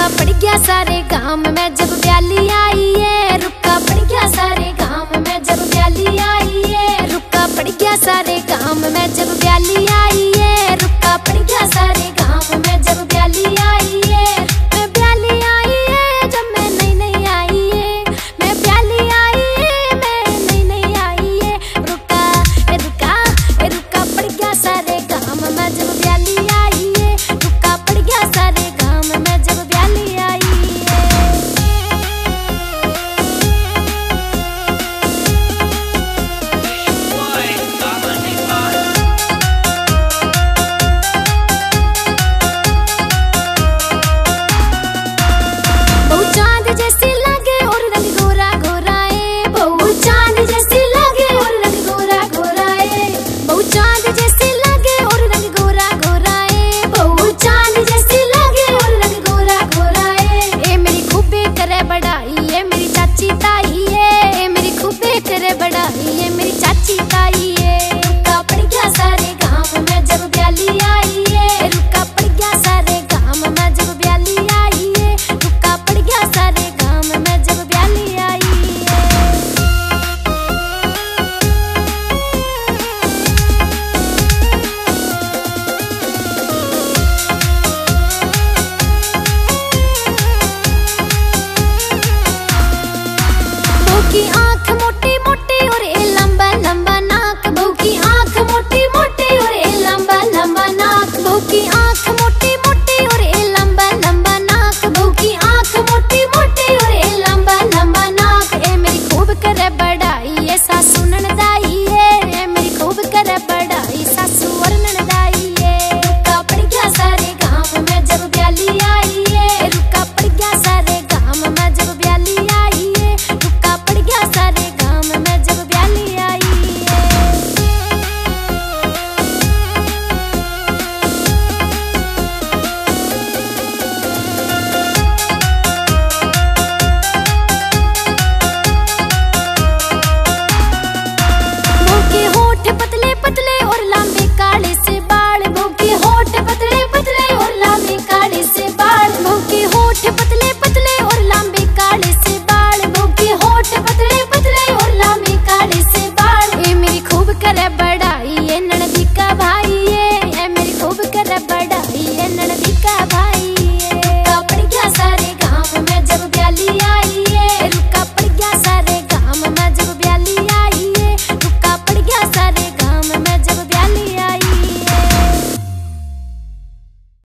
रुका पड़ गया सारे गांव में जब ब्याली आई है, रुका पड़ गया सारे गांव में जब ब्याली आई है, रुका पड़ गया सारे गांव में जब ब्याली आई है, रुका पड़ गया सारे गांव में जब ब्याली आई है। मैं ब्याली आई है जब मैं नई नई आई है, मैं ब्याली आई है मैं नई नई आई है, रुका रुका पड़ गया सारे गांव में जब ब्याली आई है, रुका पड़ गया सारे गांव में जब ब्याली आई है। बहु चांद जैसी लगे और रंग गोरा गोरा है, बहु चांद जैसी लगे और रंग गोरा गोरा है, बहु चांद जैसी लगे और रंग गोरा गोरा है, बहु चांद जैसी लगे और रंग गोरा गोरा है। ए मेरी खूबे करे बड़ाई है मेरी चाची ताई है, ए मेरी खूबे करे बड़ाई है मेरी चाची ताई है। रुका पड़ गया सारे गांव में जब ब्याली आई है, रुका पड़ गया सारे गांव में जब ब्याली आई है, रुका पड़ गया सारे गांव में जब ब्याली आई है। बहू की